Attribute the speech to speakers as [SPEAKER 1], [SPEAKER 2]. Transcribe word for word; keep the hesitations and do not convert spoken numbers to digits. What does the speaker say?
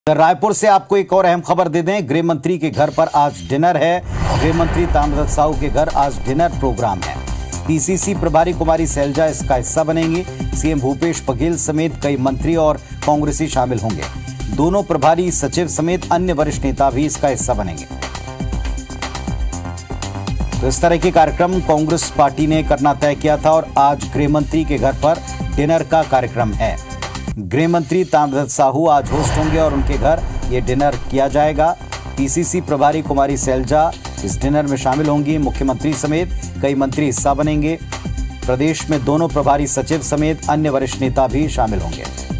[SPEAKER 1] रायपुर से आपको एक और अहम खबर दे दें। गृह मंत्री के घर पर आज डिनर है। गृह मंत्री ताम्रध्वज साहू के घर आज डिनर प्रोग्राम है। पीसीसी प्रभारी कुमारी सैलजा इसका हिस्सा बनेंगी। सीएम भूपेश बघेल समेत कई मंत्री और कांग्रेसी शामिल होंगे। दोनों प्रभारी सचिव समेत अन्य वरिष्ठ नेता भी इसका हिस्सा बनेंगे। तो इस तरह के कार्यक्रम कांग्रेस पार्टी ने करना तय किया था और आज गृह मंत्री के घर पर डिनर का कार्यक्रम है। गृह मंत्री ताम्रध्वज साहू आज होस्ट होंगे और उनके घर ये डिनर किया जाएगा। पीसीसी प्रभारी कुमारी सैलजा इस डिनर में शामिल होंगी। मुख्यमंत्री समेत कई मंत्री हिस्सा बनेंगे। प्रदेश में दोनों प्रभारी सचिव समेत अन्य वरिष्ठ नेता भी शामिल होंगे।